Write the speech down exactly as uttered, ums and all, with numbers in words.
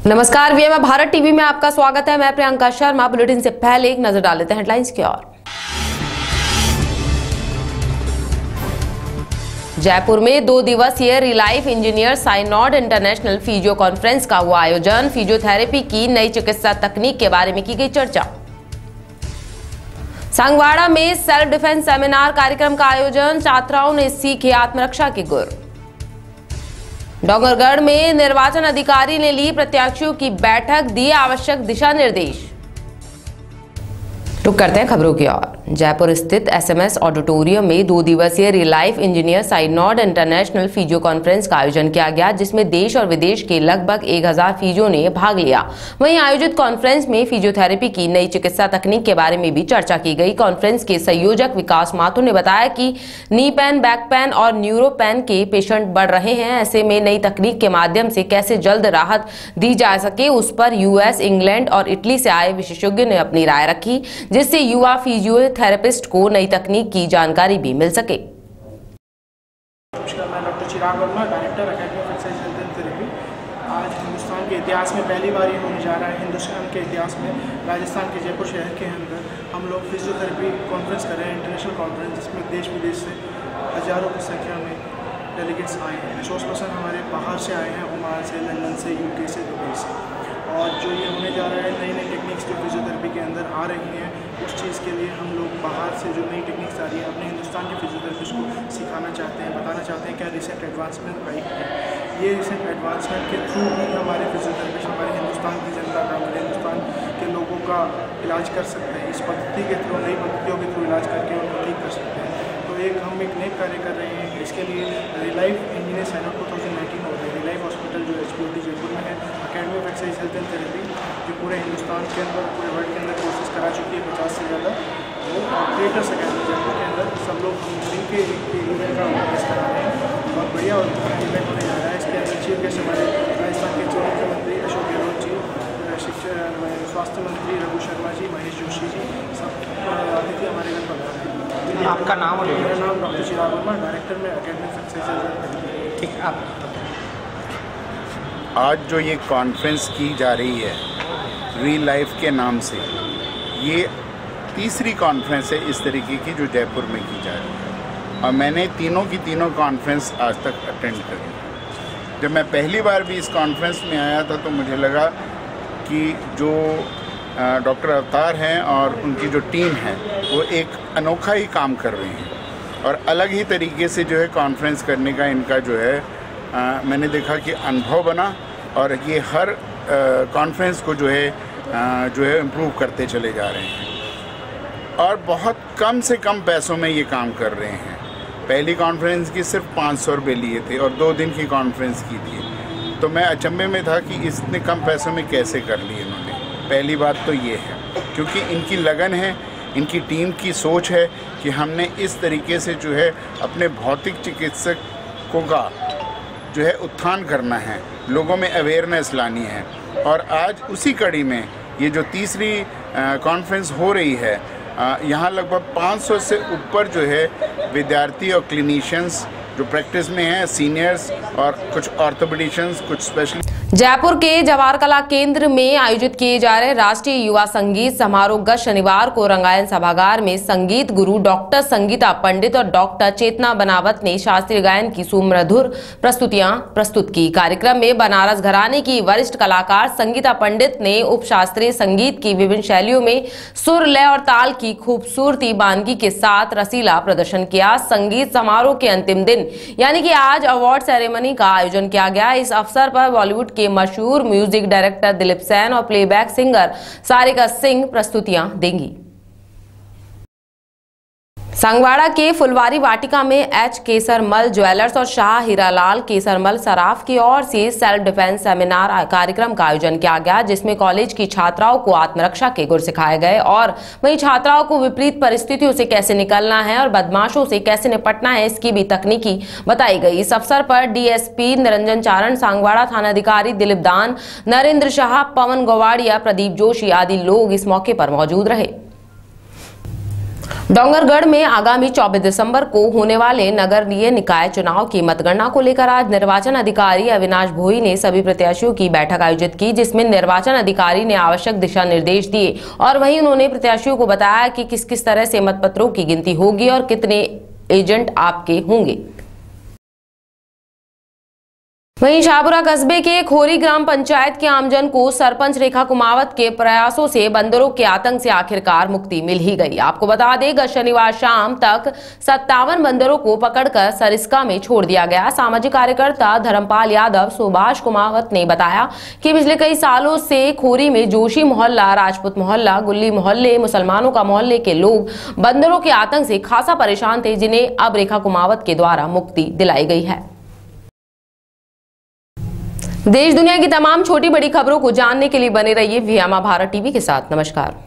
नमस्कार, VM Bharat TV में आपका स्वागत है। मैं प्रियंका शर्मा। बुलेटिन से पहले एक नजर डाल लेते हैं हेडलाइंस की ओर। जयपुर में दो दिवसीय Relife engineer synod international physio conference का हुआ आयोजन। फिजियोथेरेपी की नई चिकित्सा तकनीक के बारे में की गई चर्चा। संगवाड़ा में सेल्फ डिफेंस सेमिनार कार्यक्रम का आयोजन। छात्राओं ने सीखे आत्मरक्षा के गुर। डोंगरगढ़ में निर्वाचन अधिकारी ने ली प्रत्याशियों की बैठक, दिए आवश्यक दिशा निर्देश। रुक करते हैं खबरों की ओर। जयपुर स्थित एसएमएस ऑडिटोरियम में दो दिवसीय Relife engineer synod international physio conference का आयोजन किया गया, जिसमें देश और विदेश के लगभग एक हजार फिजियो ने भाग लिया। वहीं आयोजित कॉन्फ्रेंस में फिजियोथेरेपी की नई चिकित्सा तकनीक के बारे में भी चर्चा की गई। कॉन्फ्रेंस के संयोजक विकास माथुर ने बताया कि नी पेन, बैक पेन और न्यूरो पेन के पेशेंट बढ़ रहे हैं। ऐसे में नई तकनीक के माध्यम से कैसे जल्द राहत दी जा सके, उस पर यूएस, इंग्लैंड और इटली से आए विशेषज्ञों ने अपनी राय रखी, जिससे युवा फिजियोथेरेपिस्ट को नई तकनीक की जानकारी भी मिल सके। नमस्कार, मैं doctor Chirag Verma, director academy of exercise health and therapy. आज हिंदुस्तान के इतिहास में पहली बार ये होने जा रहा है, हिंदुस्तान के इतिहास में राजस्थान के जयपुर शहर के अंदर हम लोग फिजियोथेरेपी कॉन्फ्रेंस कर रहे हैं, इंटरनेशनल कॉन्फ्रेंस, जिसमें देश विदेश से हज़ारों की संख्या में डेलीगेट्स आए हैं। सोच पर्सन हमारे बाहर से आए हैं, ओमान से, लंदन से, यूके से, दुबई से। और जो ये होने जा रहा है, नई नई टेक्निक्स जो फिजियोथेरेपी के अंदर आ रही हैं, उस चीज़ के लिए हम लोग बाहर से जो नई टेक्निक्स आ रही है अपने हिंदुस्तान के फिजियोथेरेपिस्ट को सिखाना चाहते हैं, बताना चाहते हैं क्या रिसेंट एडवांसमेंट आई है। ये रिसेंट एडवांसमेंट के थ्रू ही हमारे फिजियोथेरेपिस्ट हमारे हिंदुस्तान की जनता का, हमारे हिंदुस्तान के लोगों का इलाज कर सकते हैं। इस पद्धति के थ्रू, नई पद्धतियों के थ्रू इलाज करके उनको ठीक कर सकते हैं। तो एक हम एक नए कार्य कर रहे हैं। इसके लिए Relife engineer synod two thousand nineteen हो गए। रिलाइफ हॉस्पिटल जो H P O T Jaipur में है, academy of exercise health and therapy, जो पूरे हिंदुस्तान के अंदर, पूरे वर्ल्ड के अंदर कोर्सेज करा चुकी है, पचास से ज़्यादा। वो ऑपरेटर्स अकेडमी जयपुर के अंदर सब लोग मिलकर एक इवेंट का ऑर्गेनाइज करा रहे हैं। बहुत बढ़िया और इवेंट होने जा रहा है। इसके अंदर चीफ गेस्ट हमारे राजस्थान के चीफ मुख्यमंत्री अशोक गहलोत जी, शिक्षा स्वास्थ्य मंत्री रघु शर्मा जी, महेश जोशी जी, सब अतिथि हमारे घर पर आ रहे हैं। आपका नाम और मेरा नाम डॉक्टर चिराग वर्मा, डायरेक्टर में एकेडमी ऑफ एक्सरसाइज। ठीक, आप आज जो ये कॉन्फ्रेंस की जा रही है री लाइफ के नाम से, ये तीसरी कॉन्फ्रेंस है इस तरीके की जो जयपुर में की जा रही है। और मैंने तीनों की तीनों कॉन्फ्रेंस आज तक अटेंड करी। जब मैं पहली बार भी इस कॉन्फ्रेंस में आया था तो मुझे लगा कि जो डॉक्टर अवतार हैं और उनकी जो टीम है वो एक अनोखा ही काम कर रहे हैं और अलग ही तरीके से जो है कॉन्फ्रेंस करने का इनका जो है आ, मैंने देखा कि अनुभव बना। और ये हर कॉन्फ्रेंस को जो है आ, जो है इम्प्रूव करते चले जा रहे हैं और बहुत कम से कम पैसों में ये काम कर रहे हैं। पहली कॉन्फ्रेंस की सिर्फ पाँच सौ रुपये लिए थे और दो दिन की कॉन्फ्रेंस की थी, तो मैं अचंभे में था कि इतने कम पैसों में कैसे कर ली इन्होंने। पहली बात तो ये है, क्योंकि इनकी लगन है, इनकी टीम की सोच है कि हमने इस तरीके से जो है अपने भौतिक चिकित्सकों का जो है उत्थान करना है, लोगों में अवेयरनेस लानी है। और आज उसी कड़ी में ये जो तीसरी कॉन्फ्रेंस हो रही है, यहाँ लगभग पाँच सौ से ऊपर जो है विद्यार्थी और क्लिनिशियंस जो प्रैक्टिस में हैं, सीनियर्स और कुछ ऑर्थोपेडिशियंस, कुछ स्पेशलिस्ट। जयपुर के जवाहर कला केंद्र में आयोजित किए जा रहे राष्ट्रीय युवा संगीत समारोह गत शनिवार को रंगायन सभागार में संगीत गुरु डॉक्टर संगीता पंडित और डॉक्टर चेतना बनावत ने शास्त्रीय गायन की सुमधुर प्रस्तुतियां प्रस्तुत की। कार्यक्रम में बनारस घराने की वरिष्ठ कलाकार संगीता पंडित ने उपशास्त्रीय संगीत की विभिन्न शैलियों में सुर, लय और ताल की खूबसूरती बानगी के साथ रसीला प्रदर्शन किया। संगीत समारोह के अंतिम दिन यानी कि आज अवार्ड सेरेमनी का आयोजन किया गया। इस अवसर पर बॉलीवुड के मशहूर म्यूजिक डायरेक्टर दिलीप सेन और प्लेबैक सिंगर सारिका सिंह प्रस्तुतियां देंगी। संगवाड़ा के फुलवारी वाटिका में एच केसरमल ज्वेलर्स और शाह हीरालाल केसरमल सराफ की ओर से सेल्फ डिफेंस सेमिनार कार्यक्रम का आयोजन किया गया, जिसमें कॉलेज की छात्राओं को आत्मरक्षा के गुर सिखाए गए और वहीं छात्राओं को विपरीत परिस्थितियों से कैसे निकलना है और बदमाशों से कैसे निपटना है, इसकी भी तकनीकी बताई गई। इस अवसर पर डीएसपी निरंजन चारण, सांगवाड़ा थानाधिकारी दिलीप दान, नरेंद्र शाह, पवन गवाड़िया, प्रदीप जोशी आदि लोग इस मौके पर मौजूद रहे। डोंगरगढ़ में आगामी चौबीस दिसंबर को होने वाले नगरीय निकाय चुनाव की मतगणना को लेकर आज निर्वाचन अधिकारी अविनाश भोई ने सभी प्रत्याशियों की बैठक आयोजित की, जिसमें निर्वाचन अधिकारी ने आवश्यक दिशा निर्देश दिए और वहीं उन्होंने प्रत्याशियों को बताया कि किस किस तरह से मतपत्रों की गिनती होगी और कितने एजेंट आपके होंगे। वहीं शाहपुरा कस्बे के खोरी ग्राम पंचायत के आमजन को सरपंच रेखा कुमावत के प्रयासों से बंदरों के आतंक से आखिरकार मुक्ति मिल ही गई। आपको बता दें, गत शनिवार शाम तक सत्तावन बंदरों को पकड़कर सरिस्का में छोड़ दिया गया। सामाजिक कार्यकर्ता धर्मपाल यादव सुभाष कुमावत ने बताया कि पिछले कई सालों से खोरी में जोशी मोहल्ला, राजपूत मोहल्ला, गुल्ली मोहल्ले, मुसलमानों का मोहल्ले के लोग बंदरों के आतंक से खासा परेशान थे, जिन्हें अब रेखा कुमावत के द्वारा मुक्ति दिलाई गई है। देश दुनिया की तमाम छोटी बड़ी खबरों को जानने के लिए बने रहिए वीएमआर भारत टीवी के साथ। नमस्कार।